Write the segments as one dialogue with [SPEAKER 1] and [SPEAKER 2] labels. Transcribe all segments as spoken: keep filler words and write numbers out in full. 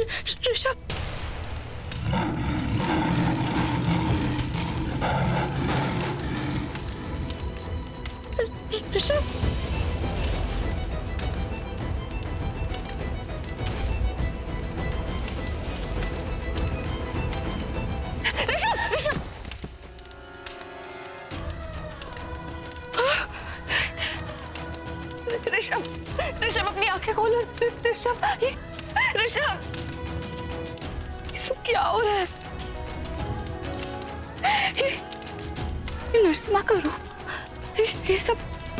[SPEAKER 1] ऋषभ, ऋषभ, ऋषभ, ऋषभ, ऋषभ, ऋषभ अपनी आंखें खोलो। ऋषभ, ये ऋषभ, ये सब क्या हो रहा है? ये, ये नरसिम्हा का रूप, ये, ये सब।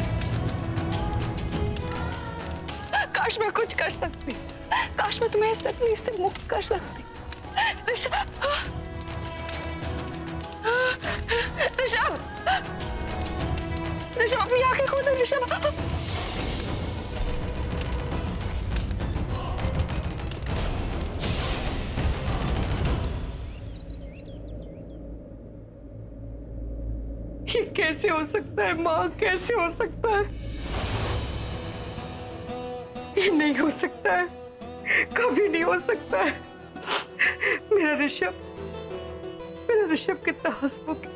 [SPEAKER 1] काश मैं कुछ कर सकती, काश मैं तुम्हें इस तकलीफ से मुक्त कर सकती। ऋषभ, ऋषभ, ऋषभ अपनी आंखें खोलो। ऋषभ, ये कैसे हो सकता है माँ, कैसे हो सकता है? ये नहीं हो सकता है, कभी नहीं हो सकता है। मेरा ऋषभ, मेरा ऋषभ कितना हंसमुख,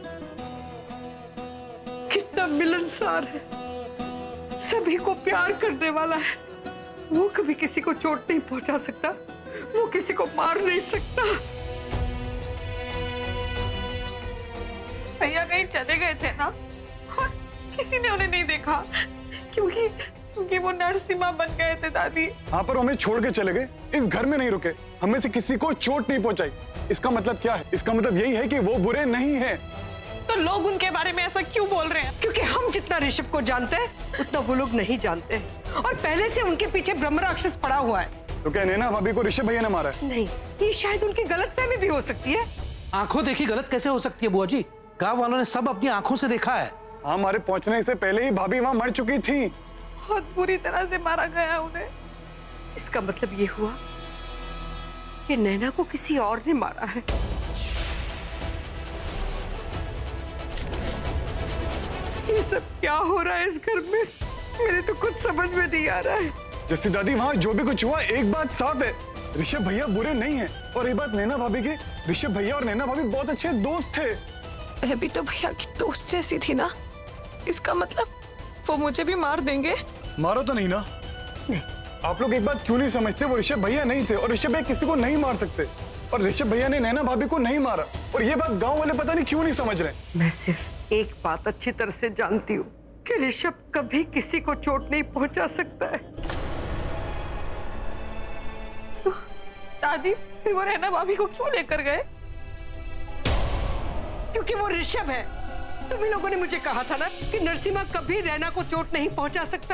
[SPEAKER 1] कितना मिलनसार है, सभी को प्यार करने वाला है। वो कभी किसी को चोट नहीं पहुंचा सकता, वो किसी को मार नहीं सकता। भैया कहीं चले गए थे ना, और किसी ने उन्हें नहीं देखा, क्योंकि क्योंकि वो नरसिम्हा बन गए थे दादी। हाँ, पर हमें छोड़ के चले गए, इस घर में नहीं रुके, हमें से किसी को चोट नहीं पहुंचाई। इसका मतलब क्या है? इसका मतलब यही है कि वो बुरे नहीं हैं। तो लोग उनके बारे में ऐसा क्यों बोल रहे हैं? क्योंकि हम जितना ऋषभ को जानते हैं उतना वो लोग नहीं जानते, और पहले से उनके पीछे ब्रह्मराक्षस पड़ा हुआ है। तो क्या नैना भाभी को ऋषभ भैया ने मारा है? नहीं, ये शायद उनकी गलतफहमी भी हो सकती है।
[SPEAKER 2] आंखों देखी गलत कैसे हो सकती है बुआ जी? गांव वालों ने सब अपनी आंखों से देखा है।
[SPEAKER 3] हमारे पहुंचने से पहले ही भाभी वहां मर चुकी थी।
[SPEAKER 1] बहुत बुरी तरह से मारा गया उन्हें। इसका मतलब ये हुआ कि नैना को किसी और ने मारा है। ये सब क्या हो रहा है इस घर में? मेरे तो कुछ समझ में नहीं आ रहा है।
[SPEAKER 3] जैसी दादी, वहां जो भी कुछ हुआ, एक बात साफ है, ऋषभ भैया बुरे नहीं हैं। और ये बात नैना भाभी की, ऋषभ भैया और नैना भाभी बहुत अच्छे दोस्त थे।
[SPEAKER 1] मैं भी तो भैया की दोस्त जैसी थी ना, इसका मतलब वो मुझे भी मार देंगे?
[SPEAKER 3] मारो तो नहीं ना? नहीं। आप लोग एक बात क्यों नहीं समझते? वो ऋषभ भैया नहीं थे, और ऋषभ भैया किसी को नहीं मार सकते, और ऋषभ भैया ने नैना भाभी को नहीं मारा। और ये बात गांव वाले पता नहीं क्यों नहीं समझ रहे।
[SPEAKER 1] मैं सिर्फ एक बात अच्छी तरह से जानती हूँ कि ऋषभ कभी किसी को चोट नहीं पहुंचा सकता है। तो दादी, फिर वो नैना भाभी को क्यों लेकर गए? क्योंकि वो ऋषभ है। तुम लोगों ने मुझे कहा था ना कि नरसिम्हा कभी नैना को चोट नहीं पहुंचा सकता।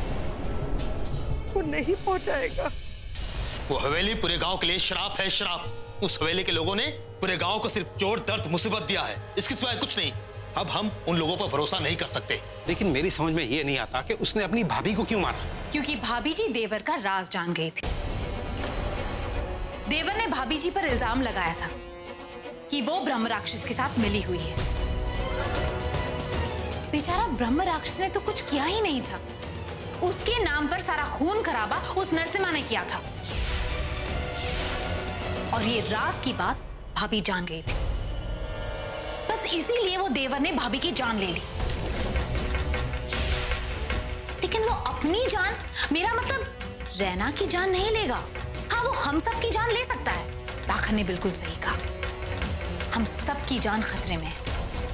[SPEAKER 1] वो नहीं पहुंचाएगा।
[SPEAKER 4] वो हवेली पूरे गांव के लिए श्राप है, श्राप। उस हवेली के लोगों ने पूरे गांव को सिर्फ चोट, दर्द, मुसीबत दिया है, इसके सिवाय कुछ नहीं। अब हम उन लोगों पर भरोसा नहीं कर सकते।
[SPEAKER 2] लेकिन मेरी समझ में ये नहीं आता कि उसने अपनी भाभी को क्यों मारा।
[SPEAKER 5] क्योंकि भाभी जी देवर का राज जान गई थी। देवर ने भाभी जी पर इल्जाम लगाया था कि वो ब्रह्मराक्षस के साथ मिली हुई है। बेचारा ब्रह्मराक्षस ने तो कुछ किया ही नहीं था, उसके नाम पर सारा खून खराबा उस नरसिम्हा ने किया था। और ये राज की बात भाभी जान गई थी, बस इसीलिए वो देवर ने भाभी की जान ले ली। लेकिन वो अपनी जान, मेरा मतलब रैना की जान नहीं लेगा। हाँ, वो हम सब की जान ले सकता है। दाखन ने बिल्कुल सही कहा, हम सब की जान खतरे में है।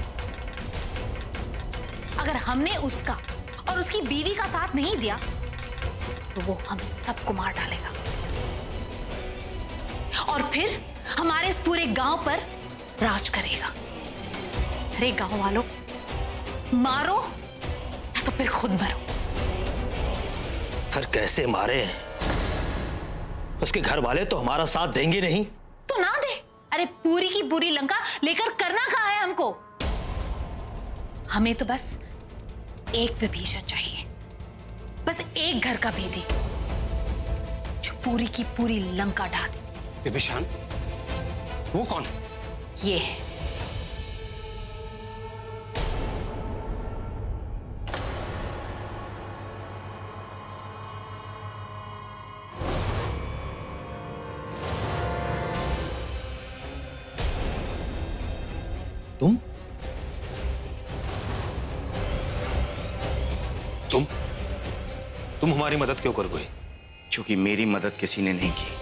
[SPEAKER 5] अगर हमने उसका और उसकी बीवी का साथ नहीं दिया तो वो हम सबको मार डालेगा, और फिर हमारे इस पूरे गांव पर राज करेगा। अरे गांव वालों, मारो या तो फिर खुद मरो।
[SPEAKER 4] पर कैसे मारे? उसके घर वाले तो हमारा साथ देंगे नहीं।
[SPEAKER 5] तो ना दे। अरे पूरी की पूरी लंका लेकर करना कहाँ है हमको? हमें तो बस एक विभीषण चाहिए, बस एक घर का भेदी जो पूरी की पूरी लंका ढा दे।
[SPEAKER 2] विभीषण? वो कौन है?
[SPEAKER 5] ये है
[SPEAKER 4] तुम हमारी मदद क्यों करोगे?
[SPEAKER 6] क्योंकि मेरी मदद किसी ने नहीं की।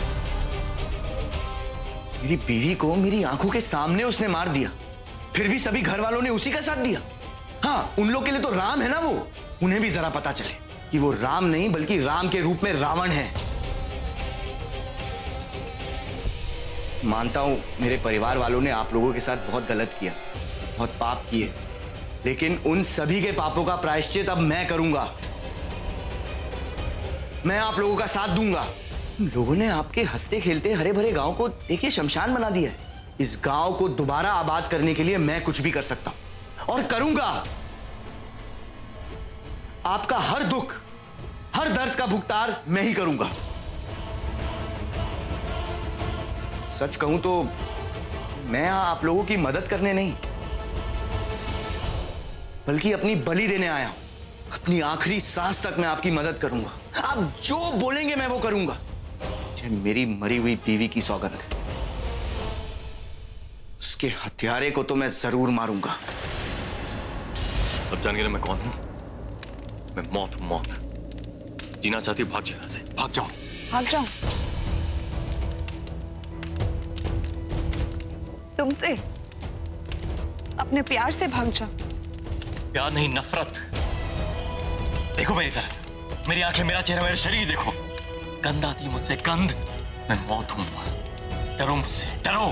[SPEAKER 6] मेरी बीवी को मेरी आंखों के सामने उसने मार दिया, फिर भी सभी घर वालों ने उसी का साथ दिया। हाँ, उन लोग के लिए तो राम है ना वो, उन्हें भी जरा पता चले कि वो राम नहीं बल्कि राम के रूप में रावण है। मानता हूं मेरे परिवार वालों ने आप लोगों के साथ बहुत गलत किया, बहुत पाप किए, लेकिन उन सभी के पापों का प्रायश्चित अब मैं करूंगा। मैं आप लोगों का साथ दूंगा। लोगों ने आपके हंसते खेलते हरे भरे गांव को देखिए शमशान बना दिया है। इस गांव को दोबारा आबाद करने के लिए मैं कुछ भी कर सकता हूं और करूंगा। आपका हर दुख, हर दर्द का भुगतान मैं ही करूंगा। सच कहूं तो मैं आप लोगों की मदद करने नहीं, बल्कि अपनी बलि देने आया हूं। अपनी आखिरी सांस तक मैं आपकी मदद करूंगा। आप जो बोलेंगे मैं वो करूंगा। मुझे मेरी मरी हुई बीवी की सौगंध है, उसके हत्यारे को तो मैं जरूर मारूंगा।
[SPEAKER 7] अब जान गए ना मैं कौन हूं? मैं मौत हूं, मौत। जीना चाहती हूं, भाग जाओ यहां से, भाग जाओ।
[SPEAKER 8] भाग जाओ? तुमसे? अपने प्यार से भाग जाओ?
[SPEAKER 7] प्यार नहीं, नफरत। देखो मेरी तरफ, मेरी आंखें, मेरा चेहरा, मेरा शरीर देखो। गंध आती मुझसे, गंध। मैं मौत हूं। डरो मुझसे, डरो।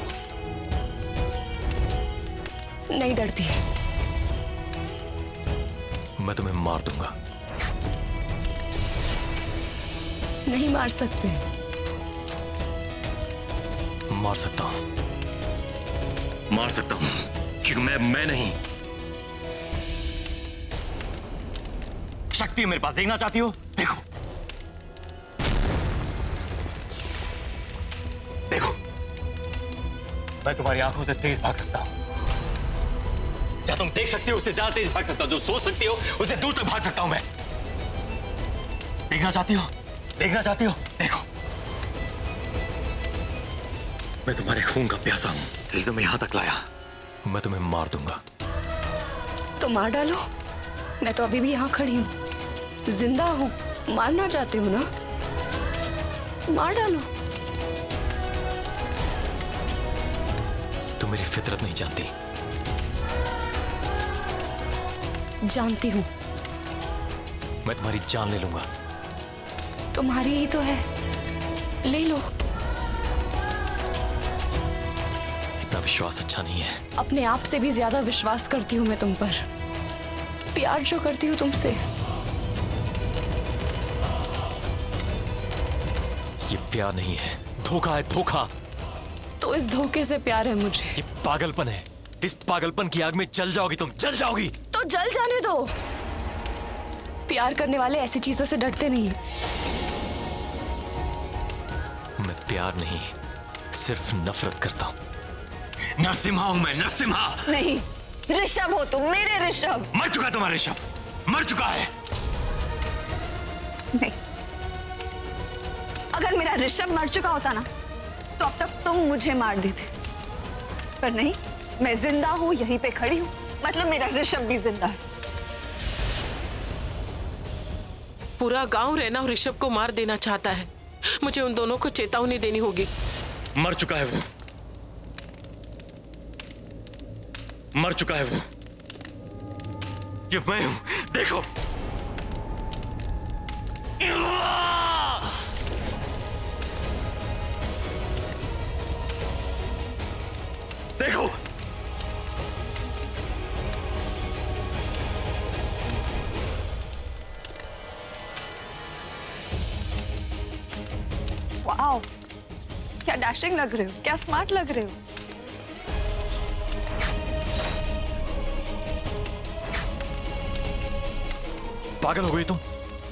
[SPEAKER 8] नहीं डरती।
[SPEAKER 7] मैं तुम्हें मार दूंगा।
[SPEAKER 8] नहीं मार सकते।
[SPEAKER 7] मार सकता हूं, मार सकता हूं, क्योंकि मैं मैं नहीं। शक्ति है मेरे पास, देखना चाहती हो? देखो, देखो, मैं तुम्हारी आंखों से तेज भाग सकता हूं। क्या तुम देख सकती हो उससे ज्यादा तेज भाग सकता हूं। जो सोच सकती हो उससे दूर तक भाग सकता हूं मैं। देखना चाहती हो? देखना चाहती हो? देखो, मैं तुम्हारे खून का प्यासा हूं, इसलिए तुम्हें यहां तक लाया। मैं तुम्हें मार दूंगा।
[SPEAKER 8] तो मार डालो, मैं तो अभी भी यहाँ खड़ी हूँ, जिंदा हूँ। मारना चाहते हो ना? मार डालो।
[SPEAKER 7] तुम मेरी फितरत नहीं जानती।
[SPEAKER 8] जानती हूँ।
[SPEAKER 7] मैं तुम्हारी जान ले लूंगा।
[SPEAKER 8] तुम्हारी ही तो है, ले लो।
[SPEAKER 7] इतना विश्वास अच्छा नहीं है।
[SPEAKER 8] अपने आप से भी ज्यादा विश्वास करती हूँ मैं तुम पर। प्यार जो करती हूँ तुमसे।
[SPEAKER 7] ये प्यार नहीं है, धोखा है, धोखा।
[SPEAKER 8] तो इस धोखे से प्यार है मुझे।
[SPEAKER 7] ये पागलपन है। इस पागलपन की आग में जल जाओगी तुम, जल जाओगी।
[SPEAKER 8] तो जल जाने दो। प्यार करने वाले ऐसी चीजों से डरते नहीं।
[SPEAKER 7] मैं प्यार नहीं, सिर्फ नफरत करता हूं। नरसिम्हा हूं मैं, नरसिम्हा।
[SPEAKER 8] नहीं, ऋषभ हो तुम, मेरे ऋषभ।
[SPEAKER 7] मर चुका है तुम्हारा ऋषभ, मर चुका है।
[SPEAKER 8] नहीं, अगर मेरा ऋषभ मर चुका होता ना तो अब तक तुम मुझे मार देते, पर नहीं, मैं जिंदा हूं, यहीं पे खड़ी हूं, मतलब मेरा ऋषभ भी जिंदा है।
[SPEAKER 9] पूरा गांव रैना और ऋषभ को मार देना चाहता है। मुझे उन दोनों को चेतावनी देनी होगी।
[SPEAKER 7] मर चुका है वो, मर चुका है वो। ये मैं हूं, देखो। देखो,
[SPEAKER 8] वाओ, क्या डैशिंग लग रहे हो, क्या स्मार्ट लग रहे हो।
[SPEAKER 7] पागल हो गई तुम?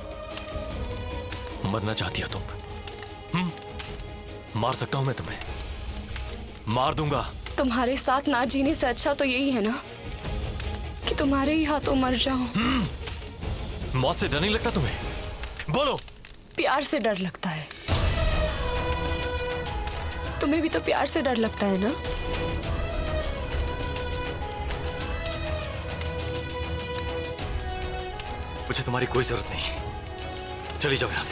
[SPEAKER 7] मरना चाहती हो तुम? हम्म, मार सकता हूं मैं तुम्हें, मार दूंगा।
[SPEAKER 8] तुम्हारे साथ ना जीने से अच्छा तो यही है ना कि तुम्हारे ही हाथों मर जाऊं।
[SPEAKER 7] मौत से डर नहीं लगता तुम्हें? बोलो।
[SPEAKER 8] प्यार से डर लगता है। तुम्हें भी तो प्यार से डर लगता है ना?
[SPEAKER 7] मुझे तुम्हारी कोई जरूरत नहीं, चली जाओ यहां से।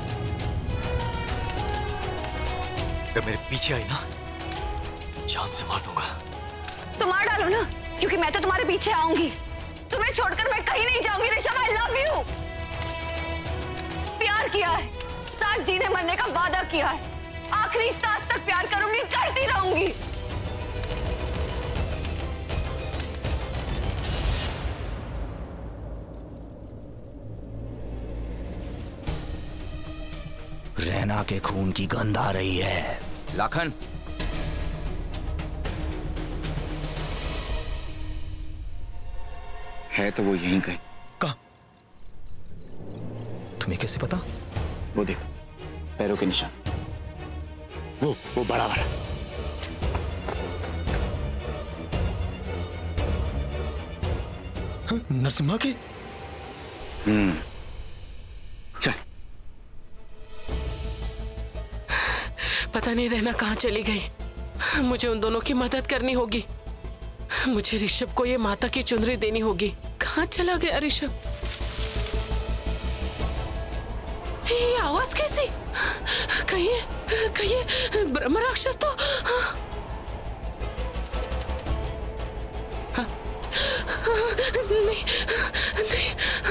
[SPEAKER 7] अगर मेरे पीछे आई ना, जान से मार दूंगा।
[SPEAKER 8] तो मार डालो ना, क्योंकि मैं तो तुम्हारे पीछे आऊंगी। तुम्हें छोड़कर मैं कहीं नहीं जाऊंगी ऋषभ। I love you. प्यार किया है, साथ जीने मरने का वादा किया है, आखिरी सांस तक प्यार करूंगी, करती रहूंगी।
[SPEAKER 6] रैना के खून की गंध आ रही है। लाखन, है तो वो यहीं कहीं।
[SPEAKER 10] कहाँ? तुम्हें कैसे पता?
[SPEAKER 6] वो देख, पैरों के निशान। वो वो बड़ा बड़ा।
[SPEAKER 10] हाँ, नरसिम्हा के।
[SPEAKER 6] हम्म, चल।
[SPEAKER 9] पता नहीं रहना कहाँ चली गई। मुझे उन दोनों की मदद करनी होगी। मुझे ऋषभ को ये माता की चुनरी देनी होगी। कहाँ चला गया ऋषभ? ये आवाज कैसी? कहीं कहीं ब्रह्मराक्षस तो। हाँ, नहीं नहीं।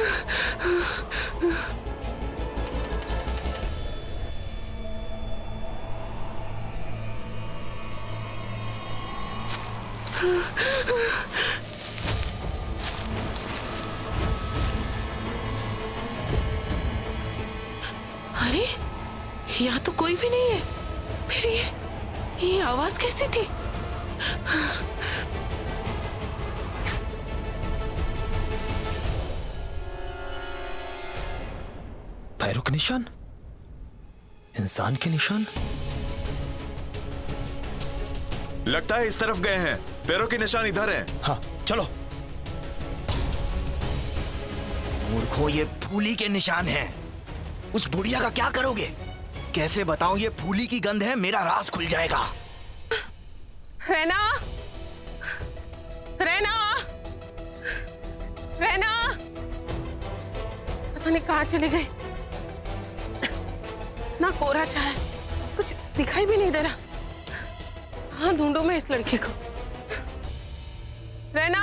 [SPEAKER 9] अरे यहाँ तो कोई भी नहीं है। फिर ये ये आवाज कैसी थी?
[SPEAKER 10] पैरों के निशान, इंसान के निशान।
[SPEAKER 3] लगता है इस तरफ गए हैं। पैरों के निशान इधर हैं।
[SPEAKER 10] हाँ चलो।
[SPEAKER 6] मूर्खों, ये फूली के निशान हैं। उस बुढ़िया का क्या करोगे? कैसे बताऊं? ये फूली की गंध है, मेरा राज खुल जाएगा।
[SPEAKER 9] रैना, रैना, रैना, पता नहीं कहाँ चली गई। ना कोहरा छाया है, कुछ दिखाई भी नहीं दे रहा। हाँ, ढूंढो मैं इस लड़के को। रैना,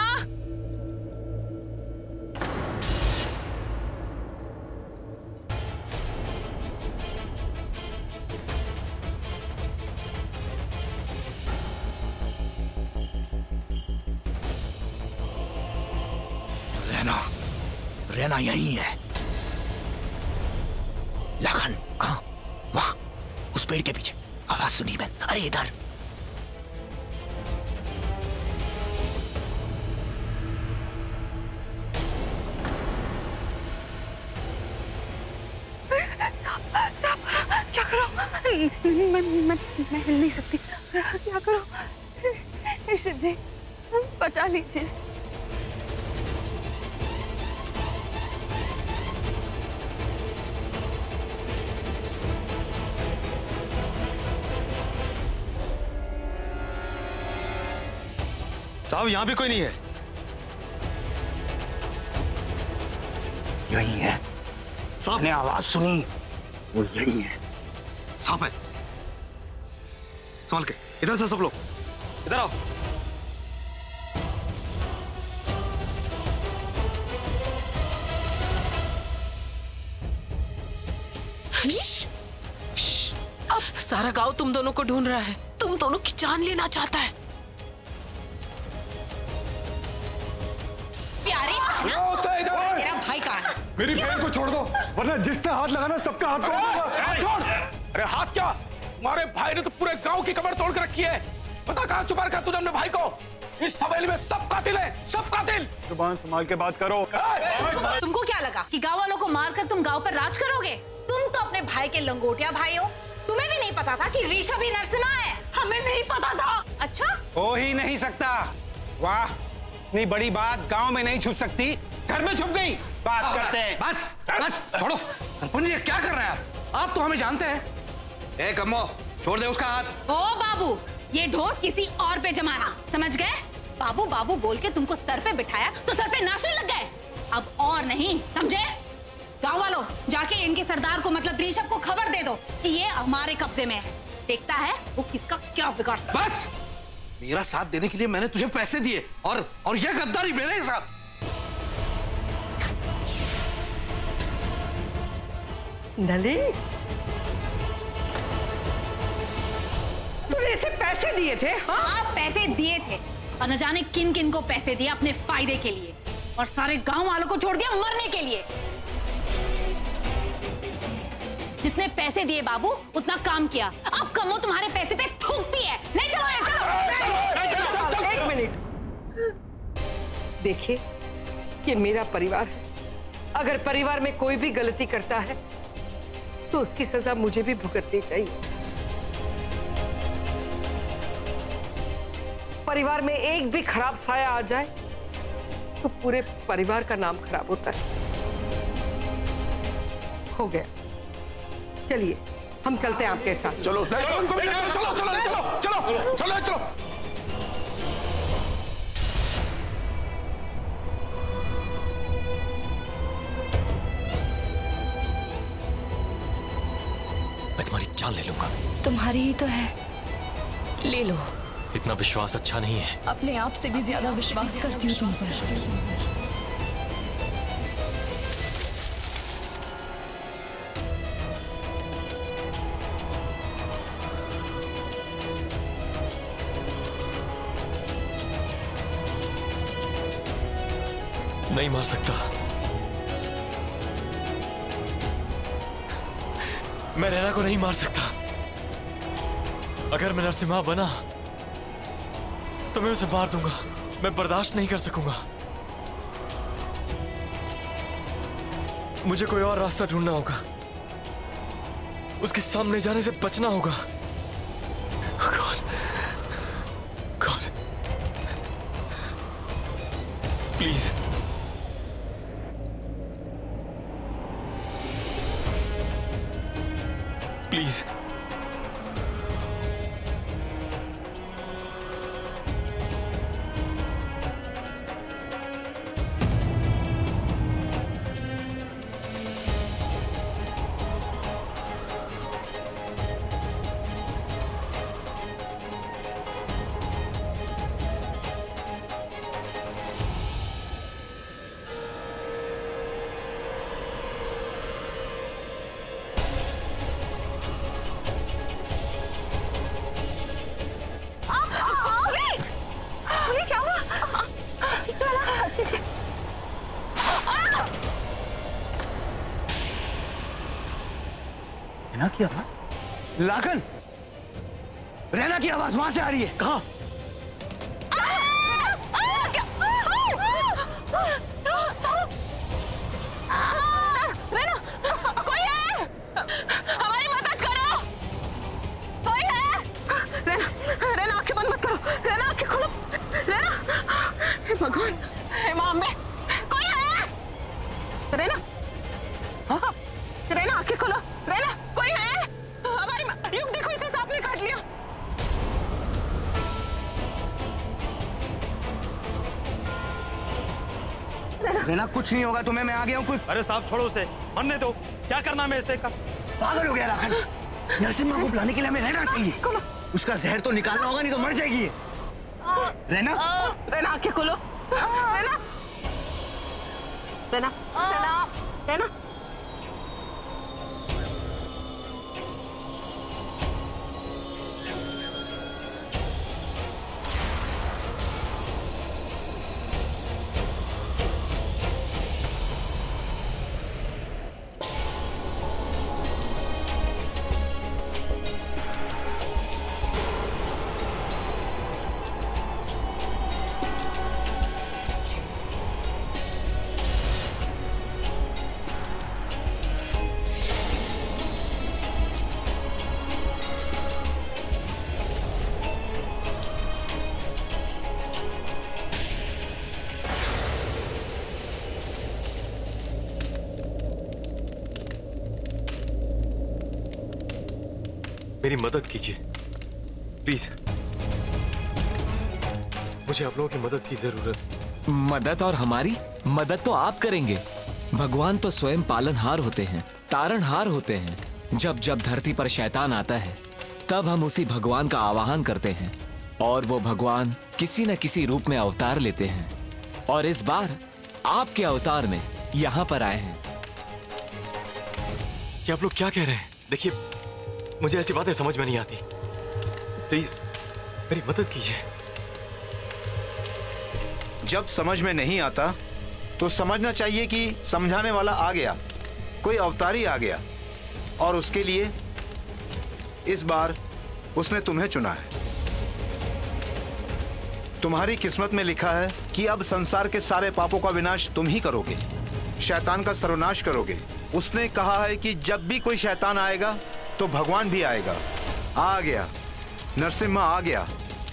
[SPEAKER 6] रैना, रैना यही है। लाखन, कहाँ? वहां, उस पेड़ के पीछे। आवाज सुनी मैं। अरे इधर।
[SPEAKER 8] क्या करो? मैं मैं मैं हिल नहीं सकती। क्या करो? ऋषभ जी, बचा लीजिए।
[SPEAKER 4] साहब, यहाँ भी कोई नहीं है।
[SPEAKER 6] यही है।
[SPEAKER 4] साहब
[SPEAKER 6] ने आवाज सुनी, वो यही है।
[SPEAKER 4] साहब है। संभाल के, इधर से सब लोग इधर आओ।
[SPEAKER 9] अब सारा गांव तुम दोनों को ढूंढ रहा है। तुम दोनों की जान लेना चाहता है।
[SPEAKER 5] प्यारे तेरा भाई कहाँ है?
[SPEAKER 3] मेरी बहन को छोड़ दो, वरना जिसने हाथ लगाना सबका हाथ तोड़।
[SPEAKER 11] छोड़। अरे हाथ क्या? तुम्हारे भाई ने तो पूरे गांव की कमर तोड़ कर रखी है। पता कहाँ छुपा रखा तुझे अपने भाई को? इस हवेली में सब कातिल है, सब कातिल।
[SPEAKER 3] जुबान संभाल के बात करो।
[SPEAKER 5] तुमको क्या लगा कि गांव वालों को मारकर तुम गांव पर राज करोगे? तुम तो अपने भाई के लंगोटिया भाई हो। तुम्हें भी नहीं पता था कि ऋषभ ही नरसिम्हा है? हमें नहीं पता था। अच्छा,
[SPEAKER 2] हो ही नहीं सकता। वाह, इतनी बड़ी बात गांव में नहीं छुप सकती, घर में छुप गई। बात करते हैं।
[SPEAKER 10] बस बस छोड़ो। सरपंच जी क्या कर रहे हैं आप? आप तो हमें जानते हैं। ए कम्मो, छोड़ दे उसका हाथ।
[SPEAKER 5] ओ बाबू, ये ढोस किसी और पे जमाना, समझ गए? बाबू बाबू बोल के तुमको सर पे बिठाया तो सर पे नाचने लग गए। अब और नहीं, समझे? गांव वालों, जाके इनके सरदार को मतलब ऋषभ को खबर दे दो कि ये हमारे कब्जे में है। देखता है वो किसका क्या बिगाड़ सकता है।
[SPEAKER 10] बस, मेरा साथ देने के लिए मैंने तुझे पैसे दिए और और ये गद्दारी मेरे साथ।
[SPEAKER 12] नली, तूने इसे पैसे दिए थे? हाँ,
[SPEAKER 5] आप पैसे दिए थे और न जाने किन किन को पैसे दिए अपने फायदे के लिए, और सारे गांव वालों को छोड़ दिया मरने के लिए। जितने पैसे दिए बाबू उतना काम किया। अब कमो तुम्हारे पैसे पे थूकती है। ले चलो ये, चलो, चलो।
[SPEAKER 12] एक मिनट, देखिए ये मेरा परिवार है। अगर परिवार में कोई भी गलती करता है तो उसकी सजा मुझे भी भुगतनी चाहिए। परिवार में एक भी खराब साया आ जाए तो पूरे परिवार का नाम खराब होता है। हो गया, चलिए हम चलते हैं आपके साथ।
[SPEAKER 11] चलो चलो चलो चलो चलो चलो चलो चलो।
[SPEAKER 7] मैं तुम्हारी जान ले लूंगा।
[SPEAKER 8] तुम्हारी ही तो है, ले लो।
[SPEAKER 7] इतना विश्वास अच्छा नहीं है।
[SPEAKER 8] अपने आप से भी ज्यादा विश्वास करती हूँ तुम पर।
[SPEAKER 7] नहीं मार सकता। मैं रैना को नहीं मार सकता। अगर मैं नरसिम्हा बना तो मैं उसे मार दूंगा। मैं बर्दाश्त नहीं कर सकूंगा। मुझे कोई और रास्ता ढूंढना होगा। उसके सामने जाने से बचना होगा। God, God, please please
[SPEAKER 6] Raina की आवाज? लाखन, रैना की आवाज वहां से आ रही है। कहाँ?
[SPEAKER 9] रैना, कोई है? हमारी मदद करो। कोई है? रैना, रैना आंखें बंद मत करो। रैना आंखें खोलो। रैना, हे भगवान, हे माँ अम्बे, कोई है? रैना, हाँ, रैना आंखें खोलो। रैना, कोई है? हमारी युग देखो, इसे सांप ने काट लिया।
[SPEAKER 6] रैना, कुछ नहीं होगा तुम्हें, मैं आ गया हूँ। कुछ
[SPEAKER 4] अरे साहब छोड़ो उसे, मरने दो। क्या करना मैं इसे? कर
[SPEAKER 6] पागल हो गया लाखन। नरसिम्हा को बुलाने के लिए हमें रहना चाहिए। उसका जहर तो निकालना होगा, नहीं तो मर जाएगी ये। रैना,
[SPEAKER 9] रैना आंखें खोलो। रैना, रैना, रैना, रैना।
[SPEAKER 7] मेरी मदद कीजिए प्लीज। मुझे आप लोगों की मदद की जरूरत।
[SPEAKER 13] मदद? और हमारी मदद तो आप करेंगे, भगवान तो स्वयं पालनहार होते हैं, तारणहार होते हैं। जब जब धरती पर शैतान आता है तब हम उसी भगवान का आवाहन करते हैं और वो भगवान किसी न किसी रूप में अवतार लेते हैं। और इस बार आपके अवतार में यहाँ पर आए हैं।
[SPEAKER 7] ये आप लोग क्या कह रहे हैं? देखिए, मुझे ऐसी बातें समझ में नहीं आती। प्लीज मेरी मदद कीजिए।
[SPEAKER 10] जब समझ में नहीं आता तो समझना चाहिए कि समझाने वाला आ गया, कोई अवतारी आ गया, और उसके लिए इस बार उसने तुम्हें चुना है। तुम्हारी किस्मत में लिखा है कि अब संसार के सारे पापों का विनाश तुम ही करोगे, शैतान का सर्वनाश करोगे। उसने कहा है कि जब भी कोई शैतान आएगा तो भगवान भी आएगा। आ गया, नरसिम्हा आ गया।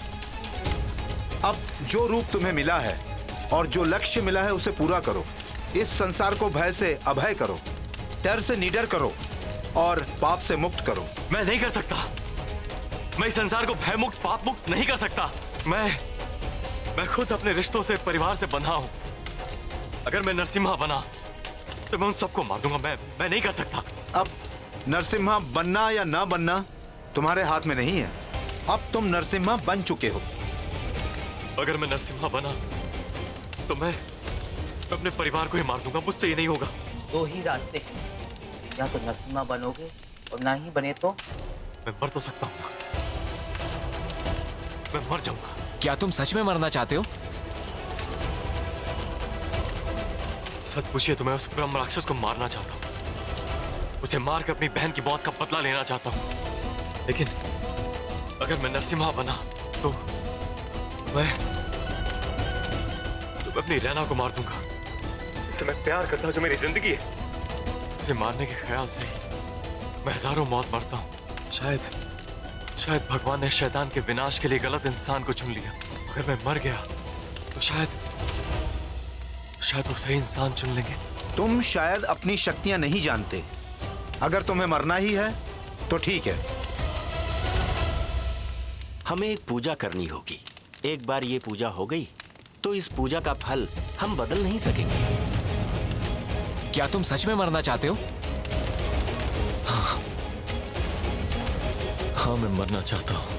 [SPEAKER 10] अब जो रूप तुम्हें मिला है और जो लक्ष्य मिला है उसे पूरा करो। इस संसार को भय से अभय करो, डर से निडर करो और पाप से मुक्त करो।
[SPEAKER 7] मैं नहीं कर सकता। मैं इस संसार को भय मुक्त, पाप मुक्त नहीं कर सकता। मैं मैं खुद अपने रिश्तों से, परिवार से बंधा हूं। अगर मैं नरसिम्हा बना तो मैं उन सबको मार दूंगा। मैं मैं नहीं कर सकता।
[SPEAKER 10] अब नरसिम्हा बनना या ना बनना तुम्हारे हाथ में नहीं है। अब तुम नरसिम्हा बन चुके हो।
[SPEAKER 7] अगर मैं नरसिम्हा बना तो मैं, मैं अपने परिवार को ही मार दूंगा। मुझसे ये नहीं होगा।
[SPEAKER 14] दो ही रास्ते हैं, या तो नरसिम्हा बनोगे और ना ही बने तो
[SPEAKER 7] मैं मर तो सकता हूँ, मैं मर जाऊंगा।
[SPEAKER 13] क्या तुम सच में मरना चाहते हो?
[SPEAKER 7] सच पूछिए तो मैं उस ब्रह्मराक्षस को मारना चाहता हूँ। उसे मारकर अपनी बहन की मौत का बदला लेना चाहता हूँ। लेकिन अगर मैं नरसिम्हा बना तो मैं तो अपनी रैना को मार दूंगा, जिससे मैं प्यार करता हूं, जो मेरी जिंदगी है। उसे मारने के ख्याल से मैं हजारों मौत मरता हूं। शायद शायद भगवान ने शैतान के विनाश के लिए गलत इंसान को चुन लिया। अगर मैं मर गया तो शायद शायद वो सही इंसान चुन लेंगे।
[SPEAKER 10] तुम शायद अपनी शक्तियां नहीं जानते। अगर तुम्हें मरना ही है तो ठीक है।
[SPEAKER 15] हमें एक पूजा करनी होगी। एक बार ये पूजा हो गई तो इस पूजा का फल हम बदल नहीं सकेंगे।
[SPEAKER 13] क्या तुम सच में मरना चाहते हो?
[SPEAKER 7] हाँ, हाँ मैं मरना चाहता हूं।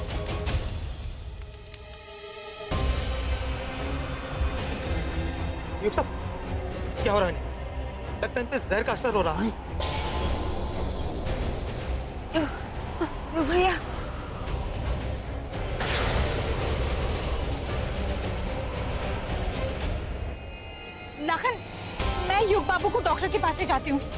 [SPEAKER 4] युग साहब, क्या हो रहा है? लगता है इन पे जहर का असर हो रहा है।
[SPEAKER 8] भैया,
[SPEAKER 9] लाखन, मैं युग बाबू को डॉक्टर के पास ले जाती हूँ।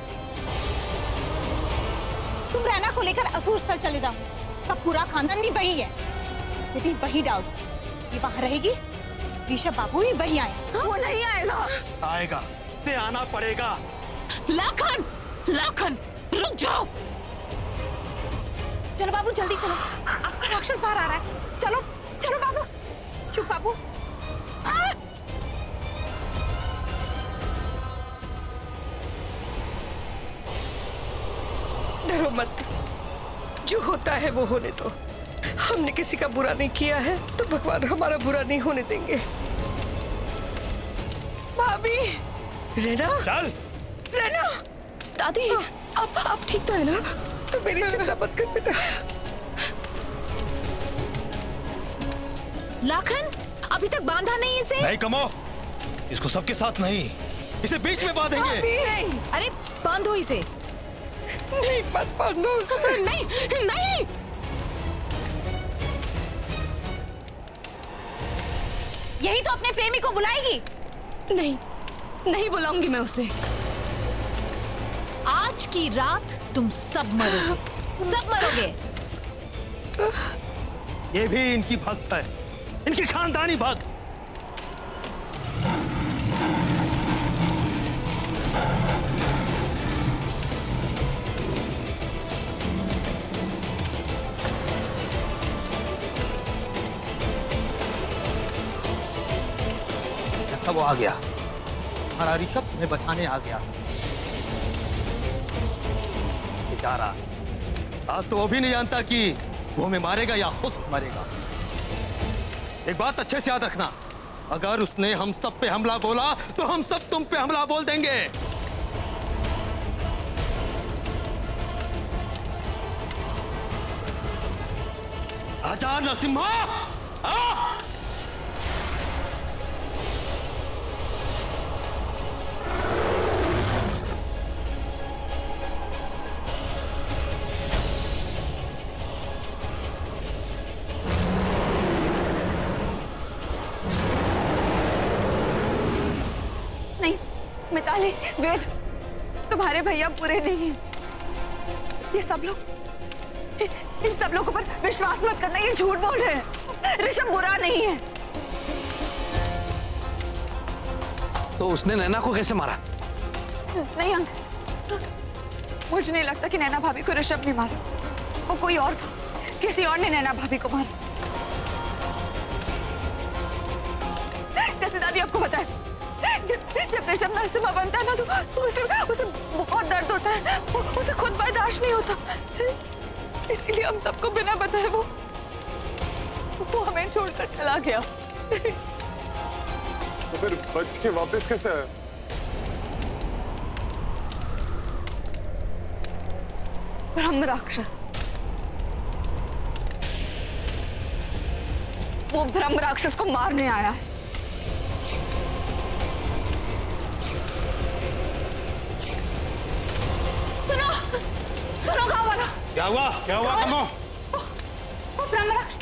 [SPEAKER 9] तुम रैना को लेकर असुर स्थल चले जाओ। उसका पूरा खानदान भी वही है। यदि वही डाल दो, ये वहां रहेगी, ऋषभ बाबू भी वही आए।
[SPEAKER 8] वो नहीं आएगा।
[SPEAKER 4] आएगा, से आना पड़ेगा।
[SPEAKER 9] लाखन, लाखन, रुक जाओ। चलो बाबू, जल्दी चलो। आपका राक्षस बाहर आ रहा है। चलो, चलो बाबू। युग बाबू,
[SPEAKER 12] डरो मत, जो होता है वो होने दो। हमने किसी का बुरा नहीं किया है तो भगवान हमारा बुरा नहीं होने देंगे। भाभी, रैना,
[SPEAKER 4] चल।
[SPEAKER 12] रैना,
[SPEAKER 8] दादी, आप आप ठीक तो है ना?
[SPEAKER 12] तो मेरी चिंता मत कर बेटा।
[SPEAKER 5] लाखन, अभी तक बांधा नहीं इसे?
[SPEAKER 4] नहीं कमो, इसको सबके साथ नहीं, इसे बीच में बांधेंगे।
[SPEAKER 5] नहीं, अरे बांधो इसे।
[SPEAKER 12] नहीं, मत बांधो उसे।
[SPEAKER 9] नहीं, नहीं। यही तो अपने प्रेमी को बुलाएगी।
[SPEAKER 8] नहीं, नहीं बुलाऊंगी मैं उसे।
[SPEAKER 5] आज की रात तुम सब मरोगे, सब मरोगे।
[SPEAKER 4] ये भी इनकी भक्त है, इनकी खानदानी भक्त। वो आ गया, हमारा ऋषभ तुम्हें बचाने आ गया। बेचारा, आज तो वो भी नहीं जानता कि वो हमें मारेगा या खुद मरेगा। एक बात अच्छे से याद रखना, अगर उसने हम सब पे हमला बोला तो हम सब तुम पे हमला बोल देंगे। आजा नरसिम्हा, आ!
[SPEAKER 8] नहीं मिताली, वेद, तुम्हारे भैया बुरे नहीं हैं। ये सब लोग, इन सब लोगों पर विश्वास मत करना, ये झूठ बोल रहे हैं। ऋषभ बुरा नहीं है।
[SPEAKER 6] तो उसने नैना को कैसे मारा?
[SPEAKER 8] नहीं अंकल, मुझे नहीं लगता कि नैना भाभी को ऋषभ ने मारा। वो कोई और था, किसी और ने नैना भाभी को मारा। जैसे दादी आपको बताया, जब जब ऋषभ नरसिम्हा बनता है ना तो, तो उसे उसे बहुत दर्द होता है, उसे खुद बर्दाश्त नहीं होता, इसलिए हम सबको बिना बताए वो वो हमें छोड़कर चला गया।
[SPEAKER 3] तो फिर बच के वापस कैसे आया?
[SPEAKER 8] ब्रह्मराक्षस, वो ब्रह्मराक्षस को मारने आया है। सुनो, सुनो गाँव वाला।
[SPEAKER 2] क्या हुआ? क्या हुआ कमो?
[SPEAKER 8] वो ब्रह्मराक्षस,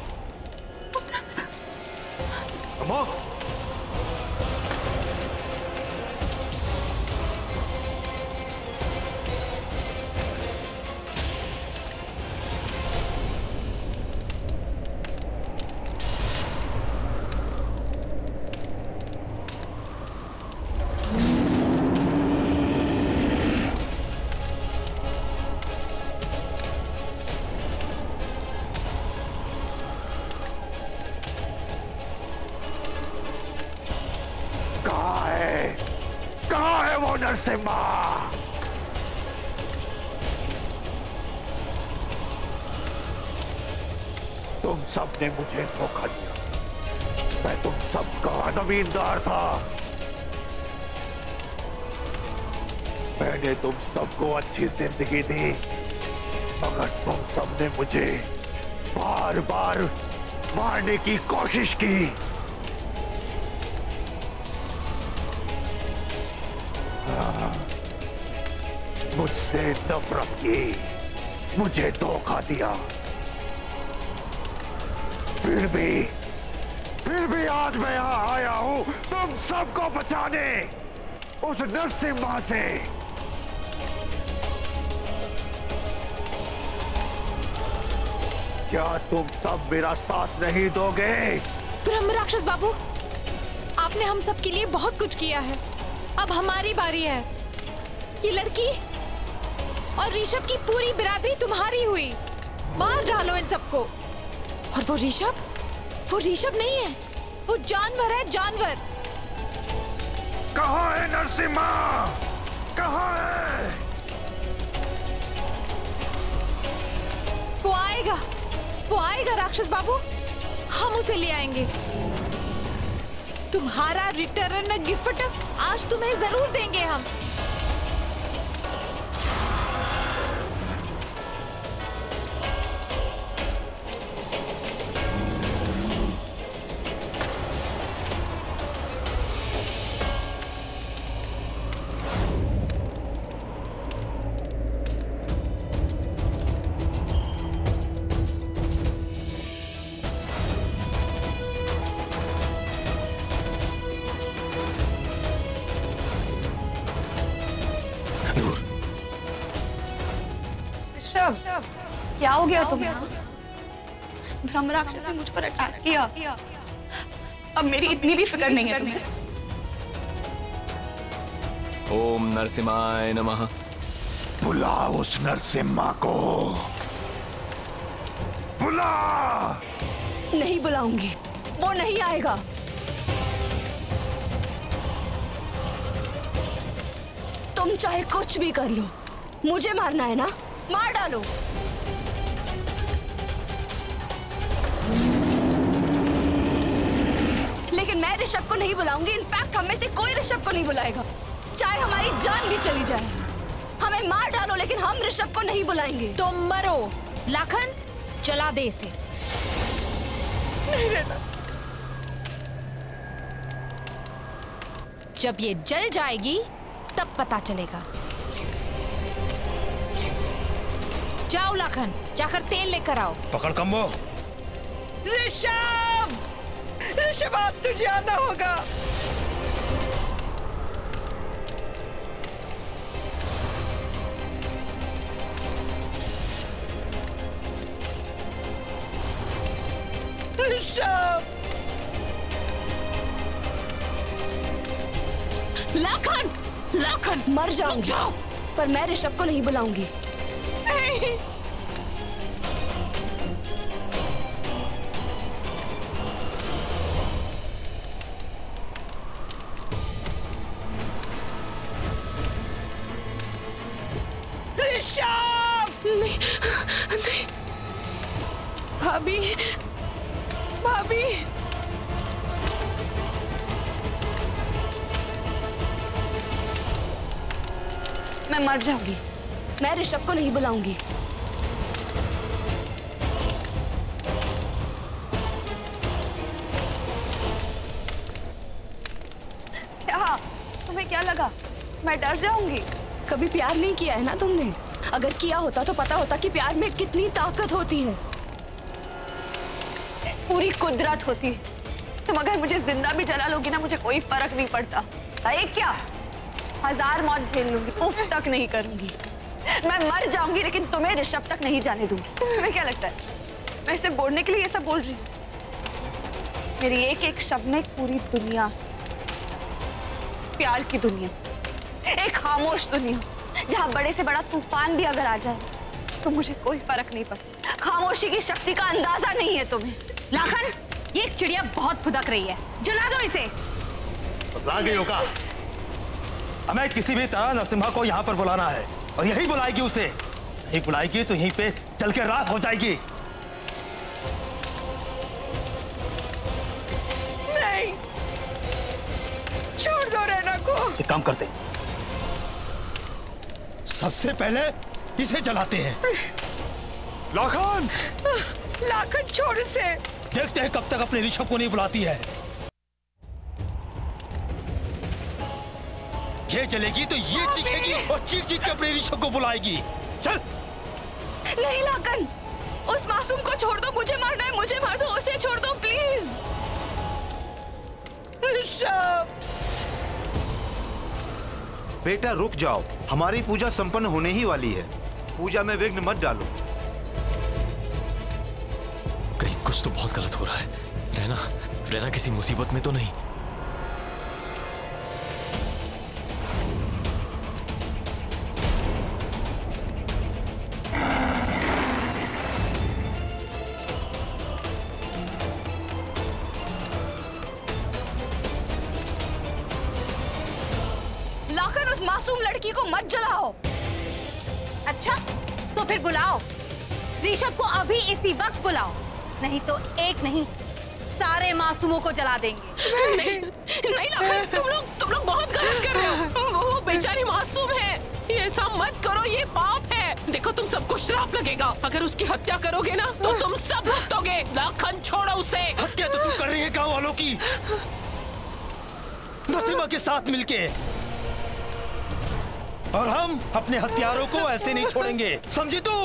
[SPEAKER 2] कमो?
[SPEAKER 11] नरसिम्हा, तुम सबने मुझे धोखा दिया। मैं तुम सबका जमींदार था। मैंने तुम सबको अच्छी जिंदगी दी, मगर तुम सबने मुझे बार बार मारने की कोशिश की। मुझसे नफरत की, मुझे धोखा दिया, फिर भी फिर भी आज मैं यहां आया हूं तुम सबको बचाने, उस नरसिम्हा से। क्या तुम सब मेरा साथ नहीं दोगे?
[SPEAKER 5] ब्रह्मराक्षस बाबू, आपने हम सब के लिए बहुत कुछ किया है, अब हमारी बारी है। ये लड़की और ऋषभ की पूरी बिरादरी तुम्हारी हुई, मार डालो इन सबको। और वो ऋषभ, वो ऋषभ नहीं है, वो जानवर है, जानवर।
[SPEAKER 11] कहाँ है नरसिम्हा? कहाँ है?
[SPEAKER 5] वो आएगा, वो आएगा राक्षस बाबू, हम उसे ले आएंगे। तुम्हारा रिटर्न गिफ्ट आज तुम्हें जरूर देंगे हम।
[SPEAKER 8] क्या हो गया तुम्हें? ब्रह्मराक्षस ने मुझ पर अटैक किया, अब मेरी इतनी भी फिक्र नहीं है तुम्हें।
[SPEAKER 13] ओम नरसिम्हाय नमः।
[SPEAKER 11] बुला उस नरसिम्हा को, बुला।
[SPEAKER 8] नहीं बुलाऊंगी, वो नहीं आएगा। तुम चाहे कुछ भी कर लो, मुझे मारना है ना, मार डालो। लेकिन मैं ऋषभ को नहीं बुलाऊंगी। इनफैक्ट हम में से कोई ऋषभ को नहीं बुलाएगा, चाहे हमारी जान भी चली जाए। हमें मार डालो, लेकिन हम ऋषभ को नहीं बुलाएंगे।
[SPEAKER 5] तुम मरो। लाखन, चला दे इसे।
[SPEAKER 8] नहीं रहना।
[SPEAKER 5] जब ये जल जाएगी तब पता चलेगा। जाओ लाखन, जाकर तेल लेकर आओ।
[SPEAKER 4] पकड़ कम्बो।
[SPEAKER 8] ऋषभ, ऋषभ आप तुझे आना होगा। ऋषभ,
[SPEAKER 9] लाखन, लाखन
[SPEAKER 8] मर जाऊंगी पर मैं ऋषभ को नहीं बुलाऊंगी।
[SPEAKER 9] नहीं।
[SPEAKER 8] ऋषभ,
[SPEAKER 9] नहीं, नहीं।
[SPEAKER 8] भाभी, भाभी, मैं मर जाऊंगी, मैं ऋषभ को नहीं बुलाऊंगी। क्या तुम्हें क्या लगा मैं डर जाऊंगी? कभी प्यार नहीं किया है ना तुमने? अगर किया होता तो पता होता कि प्यार में कितनी ताकत होती है, पूरी कुदरत होती है। तुम अगर मुझे जिंदा भी जला लोगी ना, मुझे कोई फर्क नहीं पड़ता। एक क्या हजार मौत झेल लूंगी, उफ तक नहीं करूंगी। मैं मर जाऊंगी लेकिन तुम्हें ऋषभ तक नहीं जाने दूंगी। तुम्हें क्या लगता है मैं इसे बोलने के लिए ये सब बोल रही हूँ? मेरी एक एक शब्द में पूरी दुनिया, प्यार की दुनिया, एक खामोश दुनिया जहाँ बड़े से बड़ा तूफान भी अगर आ जाए तो मुझे कोई फर्क नहीं पड़ता। खामोशी की शक्ति का अंदाजा नहीं है तुम्हें।
[SPEAKER 5] लाखन, ये चिड़िया बहुत फुदक रही है, जला दो इसे।
[SPEAKER 4] गई हो का? हमें किसी भी तरह नरसिम्हा को यहाँ पर बुलाना है और यही बुलाएगी उसे। नहीं बुलाएगी तो यहीं पे चल के रात हो जाएगी।
[SPEAKER 8] नहीं, छोड़ दो रैना को।
[SPEAKER 4] एक काम करते, सबसे पहले इसे जलाते हैं।
[SPEAKER 3] लाखन,
[SPEAKER 8] लाखन छोड़ इसे।
[SPEAKER 4] देखते हैं कब तक अपने ऋषभ को नहीं बुलाती है। ये जलेगी तो ये चीखेगी और चीख चीख के अपने ऋषभ को बुलाएगी। चल।
[SPEAKER 8] नहीं लाखन, उस मासूम को छोड़ दो। मुझे मारना है, मुझे मार दो, उसे छोड़ दो प्लीज। ऋषभ,
[SPEAKER 10] बेटा रुक जाओ, हमारी पूजा संपन्न होने ही वाली है। पूजा में विघ्न मत डालो।
[SPEAKER 13] कहीं कुछ तो बहुत गलत हो रहा है। रैना, रैना किसी मुसीबत में तो नहीं?
[SPEAKER 8] लाखन, उस मासूम लड़की को मत जलाओ।
[SPEAKER 5] अच्छा, तो फिर बुलाओ ऋषभ को, अभी इसी वक्त बुलाओ, नहीं तो एक नहीं सारे मासूमों को जला देंगे।
[SPEAKER 9] नहीं, नहीं लाखन, तुम लोग तुम लोग बहुत गलत कर रहे हो। वो बेचारी मासूम है, ये ऐसा मत करो, ये पाप है। देखो तुम सबको श्राप लगेगा। अगर उसकी हत्या करोगे ना तो तुम सब भुगतोगे। लाखन छोड़ो उसे।
[SPEAKER 4] हत्या तो तू कर रही है गांव वालों की, नरसिम्हा के साथ मिलके, और हम अपने हथियारों को ऐसे नहीं छोड़ेंगे, समझी तू?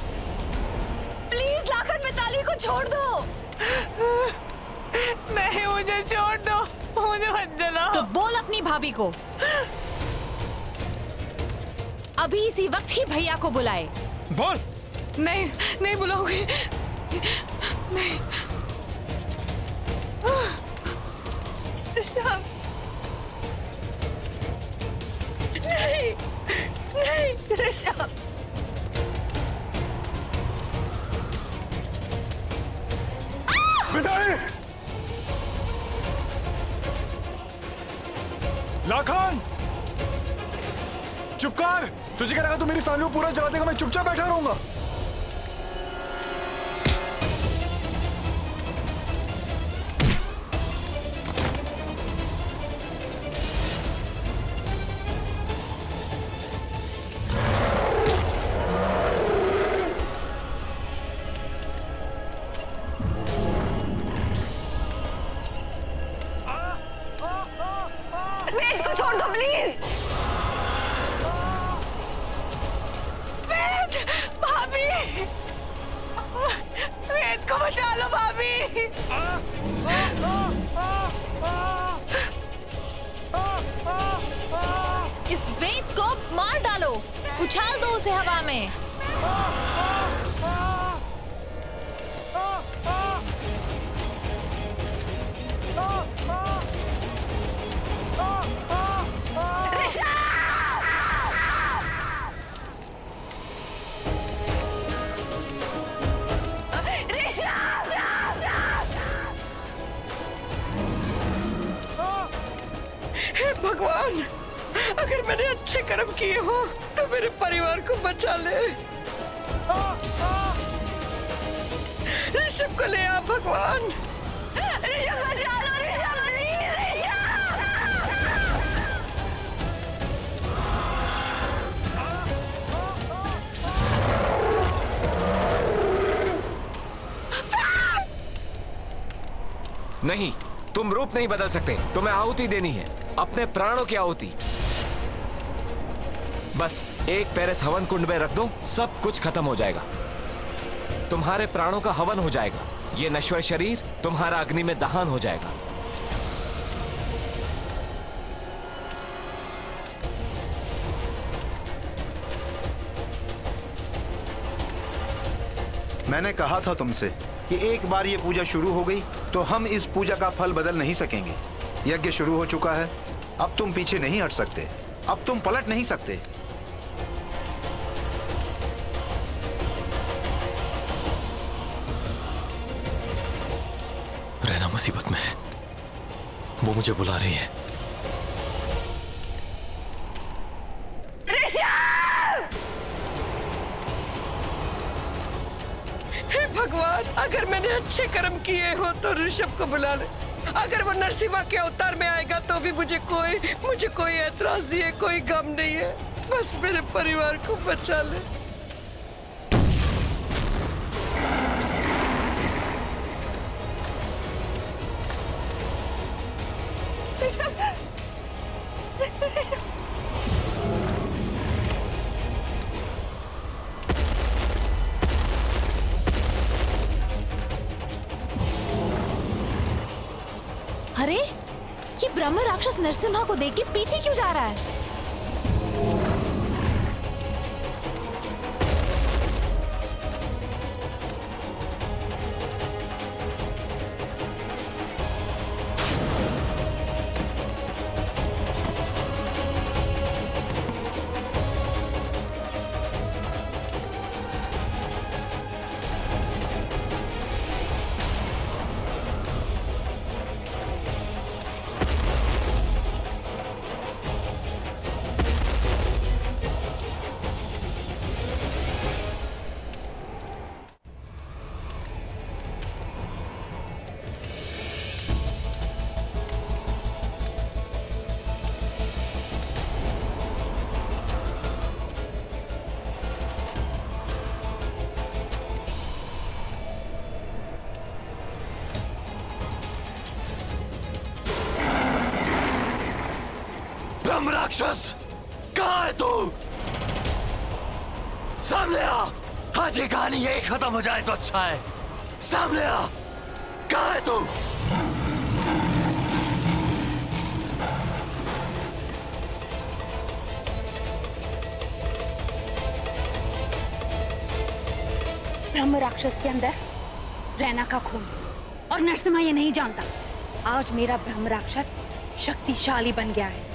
[SPEAKER 8] प्लीज लाखन, मिताली को छोड़ दो।
[SPEAKER 9] नहीं, मुझे छोड़ दो, मुझे मत जलाओ।
[SPEAKER 5] तो बोल अपनी भाभी को अभी इसी वक्त ही भैया को बुलाए।
[SPEAKER 4] बोल।
[SPEAKER 9] नहीं, नहीं बुलाऊंगी, नहीं।
[SPEAKER 8] ऋषभ, नहीं, नहीं ऋषभ।
[SPEAKER 3] मिताली! लाखन, चुप कर। तुझे क्या लगा तू मेरी फैमिली को पूरा जला देगा? मैं चुपचाप बैठा रहूंगा।
[SPEAKER 8] छोड़ दो प्लीज।
[SPEAKER 9] वेद, भाभी, वेद को बचा लो भाभी।
[SPEAKER 5] इस वेद को मार डालो, उछाल दो उसे हवा में।
[SPEAKER 12] भगवान, अगर मैंने अच्छे कर्म किए हो तो मेरे परिवार को बचा ले। ऋषभ को ले आ भगवान।
[SPEAKER 8] ऋषभ बचा लो, ऋषभ प्लीज,
[SPEAKER 13] नहीं, तुम रूप नहीं बदल सकते। तुम्हें आहुति देनी है, अपने प्राणों की आहुति। बस एक पैर इस हवन कुंड में रख दो, सब कुछ खत्म हो जाएगा। तुम्हारे प्राणों का हवन हो जाएगा। ये नश्वर शरीर तुम्हारा अग्नि में दहन हो जाएगा।
[SPEAKER 10] मैंने कहा था तुमसे कि एक बार ये पूजा शुरू हो गई तो हम इस पूजा का फल बदल नहीं सकेंगे। यज्ञ शुरू हो चुका है, अब तुम पीछे नहीं हट सकते, अब तुम पलट नहीं सकते।
[SPEAKER 7] रैना मुसीबत में है, वो मुझे बुला रही है।
[SPEAKER 12] हे भगवान, अगर मैंने अच्छे कर्म किए हो तो ऋषभ को बुला ले। अगर वो नरसिम्हा के अवतार में आएगा तो भी मुझे कोई मुझे कोई ऐतराज नहीं है, कोई गम नहीं है। बस मेरे परिवार को बचा ले।
[SPEAKER 8] ऋषभ, ऋषभ,
[SPEAKER 5] अरे, ये ब्रह्म राक्षस नरसिम्हा को देख के पीछे क्यों जा रहा है?
[SPEAKER 6] ब्रह्मराक्षस, कहाँ है तू? सामने आ। आज ये कहानी यही खत्म हो जाए तो अच्छा है। सामने आ, कहाँ है तू?
[SPEAKER 16] ब्रह्म राक्षस के अंदर रैना का खून, और नरसिम्हा ये नहीं जानता। आज मेरा ब्रह्म राक्षस शक्तिशाली बन गया है।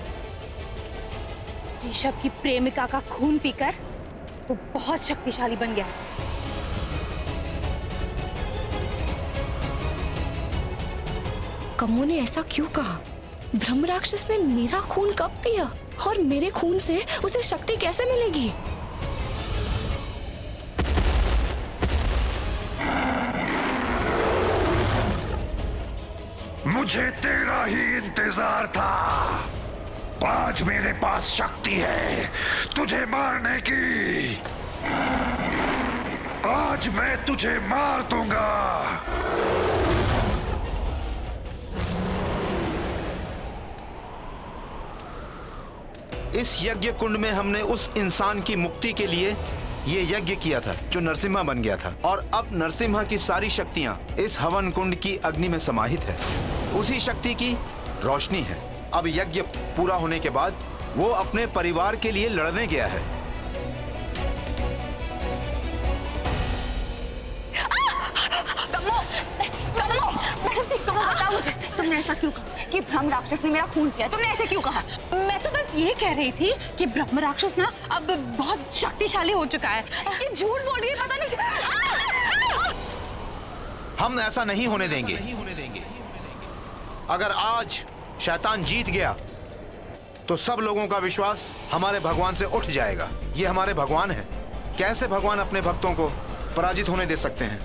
[SPEAKER 16] ऋषभ की प्रेमिका का खून पीकर वो बहुत शक्तिशाली बन गया है।
[SPEAKER 8] कम्मो ने ऐसा क्यों कहा? ब्रह्म राक्षस ने मेरा खून कब पिया और मेरे खून से उसे शक्ति कैसे मिलेगी?
[SPEAKER 17] मुझे तेरा ही इंतजार था। आज मेरे पास शक्ति है तुझे मारने की। आज मैं तुझे मार दूंगा।
[SPEAKER 10] इस यज्ञ कुंड में हमने उस इंसान की मुक्ति के लिए ये यज्ञ किया था जो नरसिम्हा बन गया था, और अब नरसिम्हा की सारी शक्तियां इस हवन कुंड की अग्नि में समाहित है। उसी शक्ति की रोशनी है। अब यज्ञ पूरा होने के बाद वो अपने परिवार के लिए लड़ने गया है।
[SPEAKER 8] कम्मो, कम्मो, मैडम जी, कम्मो बताओ मुझे, तुमने ऐसा क्यों कहा कि ब्रह्म राक्षस ने मेरा खून किया? तुमने ऐसे क्यों कहा?
[SPEAKER 16] मैं तो बस ये कह रही थी कि ब्रह्म राक्षस ना अब बहुत शक्तिशाली हो चुका है।
[SPEAKER 8] ये झूठ बोल रही है, पता नहीं।
[SPEAKER 10] हम ऐसा नहीं होने देंगे। अगर आज शैतान जीत गया तो सब लोगों का विश्वास हमारे भगवान से उठ जाएगा। ये हमारे भगवान हैं। कैसे भगवान अपने भक्तों को पराजित होने दे सकते हैं?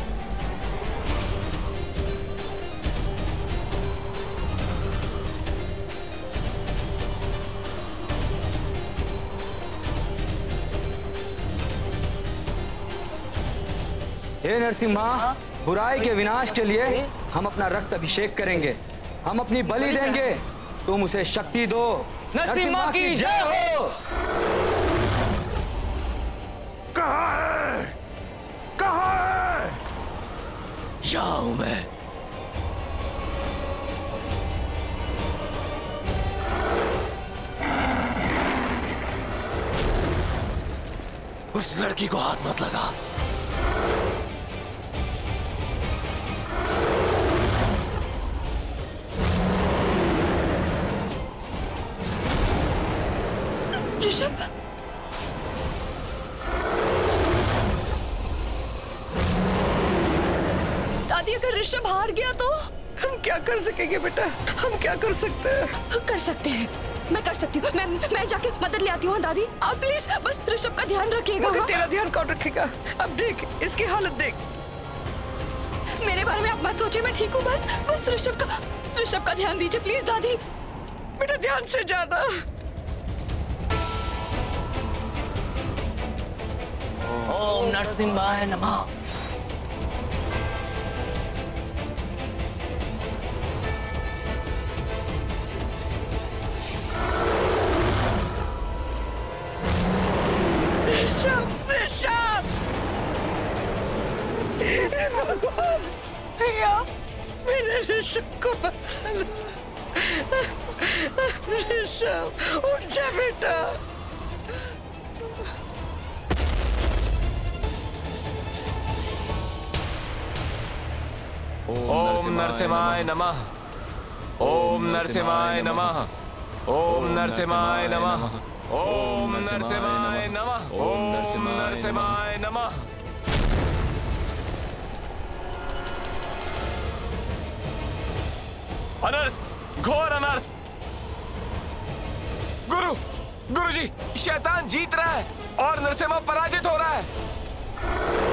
[SPEAKER 18] हे नरसिम्हा, बुराई के विनाश के लिए हम अपना रक्त अभिषेक करेंगे, हम अपनी बलि देंगे, तुम उसे शक्ति दो।
[SPEAKER 12] नरसिम्हा की जय हो।
[SPEAKER 17] कहाँ है? कहाँ है?
[SPEAKER 7] यहाँ हूं मैं। उस लड़की को हाथ मत लगा।
[SPEAKER 8] ऋषभ, दादी अगर ऋषभ हार गया तो
[SPEAKER 12] हम क्या कर सकेंगे बेटा? हम क्या कर सकते हैं?
[SPEAKER 8] कर सकते हैं, मैं कर सकती हूँ। मैं मैं जाके मदद ले आती हूँ। दादी आप प्लीज बस ऋषभ का ध्यान रखिएगा।
[SPEAKER 12] हाँ? तेरा ध्यान कौन रखेगा? अब देख इसकी हालत देख।
[SPEAKER 8] मेरे बारे में आप मत सोचिए, मैं ठीक हूँ। बस बस ऋषभ का ऋषभ का ध्यान दीजिए प्लीज दादी।
[SPEAKER 12] बेटा ध्यान से जाना।
[SPEAKER 14] ओम नरसिम्हाय नमः।
[SPEAKER 12] ऋषभ, ऋषभ, भगवान भैया मेरे ऋषभ को बचा लो। ऋषभ उठ जा बेटा।
[SPEAKER 13] ओम नरसिम्हाय नमः। ओम नरसिम्हाय नमः। ओम नरसिम्हाय नमः। ओम नरसिम्हाय नमः। ओम नरसिम्हाय नमः। अनर्थ, घोर अनर्थ। गुरु, गुरुजी, शैतान जीत रहा है और नरसिम्हा पराजित हो रहा है।